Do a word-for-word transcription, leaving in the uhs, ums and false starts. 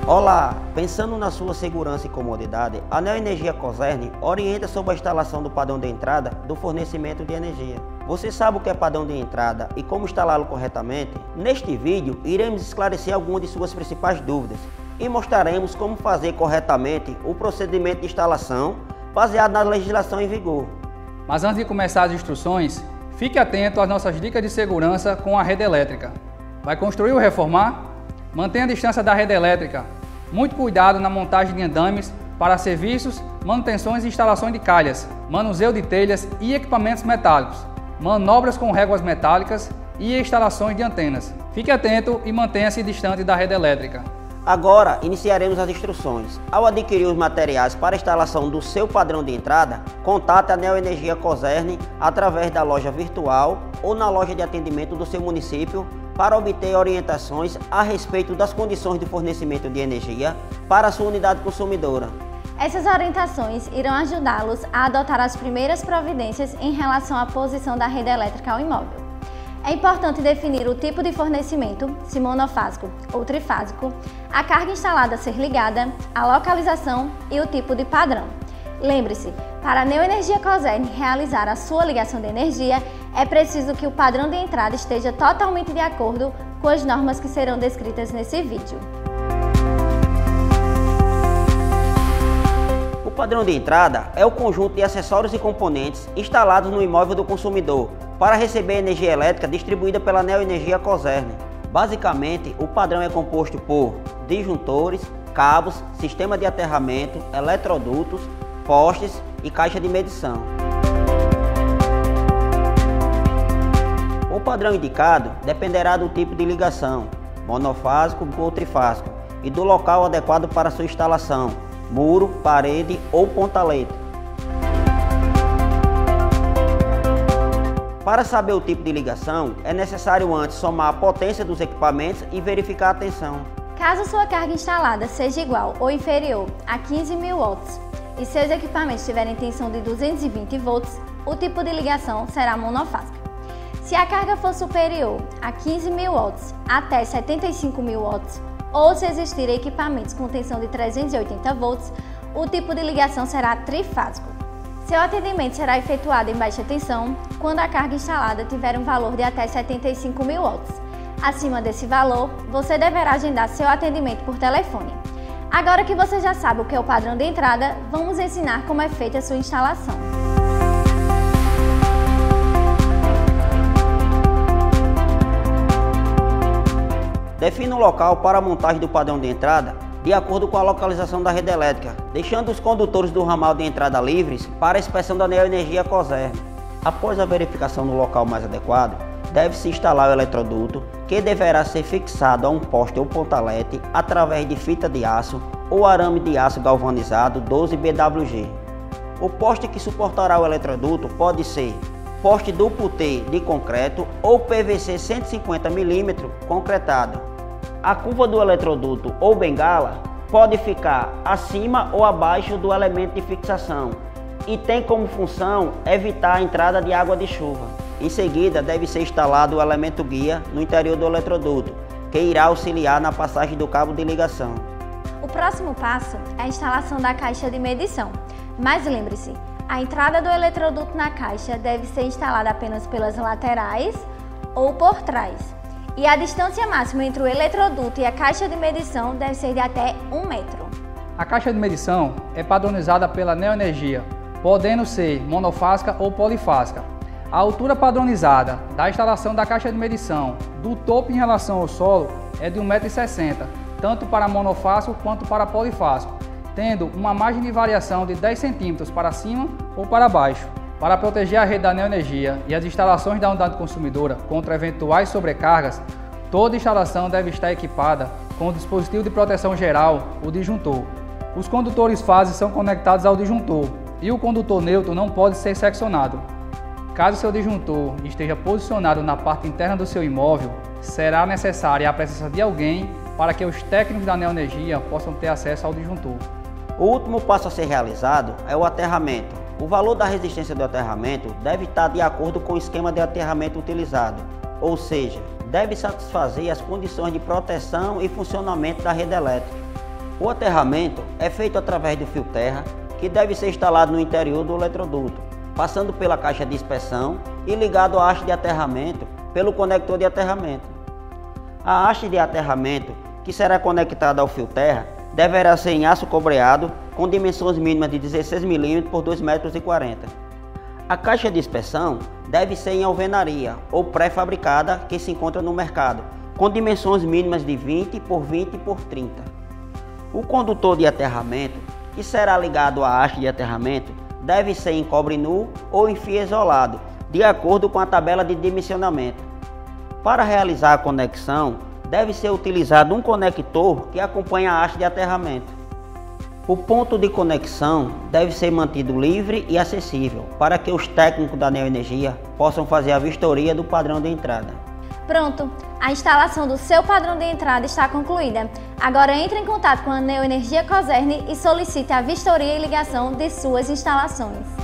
Olá! Pensando na sua segurança e comodidade, a Neoenergia Cosern orienta sobre a instalação do padrão de entrada do fornecimento de energia. Você sabe o que é padrão de entrada e como instalá-lo corretamente? Neste vídeo, iremos esclarecer algumas de suas principais dúvidas e mostraremos como fazer corretamente o procedimento de instalação baseado na legislação em vigor. Mas antes de começar as instruções, fique atento às nossas dicas de segurança com a rede elétrica. Vai construir ou reformar? Mantenha a distância da rede elétrica. Muito cuidado na montagem de andames para serviços, manutenções e instalações de calhas, manuseio de telhas e equipamentos metálicos, manobras com réguas metálicas e instalações de antenas. Fique atento e mantenha-se distante da rede elétrica. Agora, iniciaremos as instruções. Ao adquirir os materiais para a instalação do seu padrão de entrada, contate a Neoenergia Cosern através da loja virtual ou na loja de atendimento do seu município para obter orientações a respeito das condições de fornecimento de energia para a sua unidade consumidora. Essas orientações irão ajudá-los a adotar as primeiras providências em relação à posição da rede elétrica ao imóvel. É importante definir o tipo de fornecimento, se monofásico ou trifásico, a carga instalada a ser ligada, a localização e o tipo de padrão. Lembre-se, para a Neoenergia Cosern realizar a sua ligação de energia, é preciso que o padrão de entrada esteja totalmente de acordo com as normas que serão descritas nesse vídeo. O padrão de entrada é o conjunto de acessórios e componentes instalados no imóvel do consumidor para receber energia elétrica distribuída pela Neoenergia Cosern. Basicamente, o padrão é composto por disjuntores, cabos, sistema de aterramento, eletrodutos, postes e caixa de medição. O padrão indicado dependerá do tipo de ligação, monofásico ou trifásico, e do local adequado para sua instalação, muro, parede ou pontalete. Para saber o tipo de ligação, é necessário antes somar a potência dos equipamentos e verificar a tensão. Caso sua carga instalada seja igual ou inferior a quinze mil watts e seus equipamentos tiverem tensão de duzentos e vinte volts, o tipo de ligação será monofásica. Se a carga for superior a quinze mil watts até setenta e cinco mil watts, ou se existirem equipamentos com tensão de trezentos e oitenta volts, o tipo de ligação será trifásico. Seu atendimento será efetuado em baixa tensão quando a carga instalada tiver um valor de até setenta e cinco mil watts. Acima desse valor, você deverá agendar seu atendimento por telefone. Agora que você já sabe o que é o padrão de entrada, vamos ensinar como é feita a sua instalação. Defina o local para a montagem do padrão de entrada de acordo com a localização da rede elétrica, deixando os condutores do ramal de entrada livres para a inspeção da Neoenergia Cosern. Após a verificação no local mais adequado, deve-se instalar o eletroduto, que deverá ser fixado a um poste ou pontalete através de fita de aço ou arame de aço galvanizado doze B W G. O poste que suportará o eletroduto pode ser poste duplo T de concreto ou P V C cento e cinquenta milímetros concretado. A curva do eletroduto ou bengala pode ficar acima ou abaixo do elemento de fixação e tem como função evitar a entrada de água de chuva. Em seguida, deve ser instalado o elemento guia no interior do eletroduto, que irá auxiliar na passagem do cabo de ligação. O próximo passo é a instalação da caixa de medição. Mas lembre-se, a entrada do eletroduto na caixa deve ser instalada apenas pelas laterais ou por trás. E a distância máxima entre o eletroduto e a caixa de medição deve ser de até um metro. A caixa de medição é padronizada pela Neoenergia, podendo ser monofásica ou polifásica. A altura padronizada da instalação da caixa de medição do topo em relação ao solo é de um metro e sessenta, tanto para monofásico quanto para polifásico, tendo uma margem de variação de dez centímetros para cima ou para baixo. Para proteger a rede da Neoenergia e as instalações da unidade consumidora contra eventuais sobrecargas, toda instalação deve estar equipada com o dispositivo de proteção geral, o disjuntor. Os condutores fase são conectados ao disjuntor e o condutor neutro não pode ser seccionado. Caso seu disjuntor esteja posicionado na parte interna do seu imóvel, será necessária a presença de alguém para que os técnicos da Neoenergia possam ter acesso ao disjuntor. O último passo a ser realizado é o aterramento. O valor da resistência do aterramento deve estar de acordo com o esquema de aterramento utilizado, ou seja, deve satisfazer as condições de proteção e funcionamento da rede elétrica. O aterramento é feito através do fio terra, que deve ser instalado no interior do eletroduto, passando pela caixa de inspeção e ligado à haste de aterramento pelo conector de aterramento. A haste de aterramento, que será conectada ao fio terra, deverá ser em aço cobreado com dimensões mínimas de dezesseis milímetros por dois metros e quarenta. A caixa de inspeção deve ser em alvenaria ou pré-fabricada que se encontra no mercado, com dimensões mínimas de vinte por vinte por trinta. O condutor de aterramento, que será ligado à haste de aterramento, deve ser em cobre nu ou em fio isolado, de acordo com a tabela de dimensionamento. Para realizar a conexão, deve ser utilizado um conector que acompanha a haste de aterramento. O ponto de conexão deve ser mantido livre e acessível para que os técnicos da Neoenergia possam fazer a vistoria do padrão de entrada. Pronto, a instalação do seu padrão de entrada está concluída. Agora entre em contato com a Neoenergia Cosern e solicite a vistoria e ligação de suas instalações.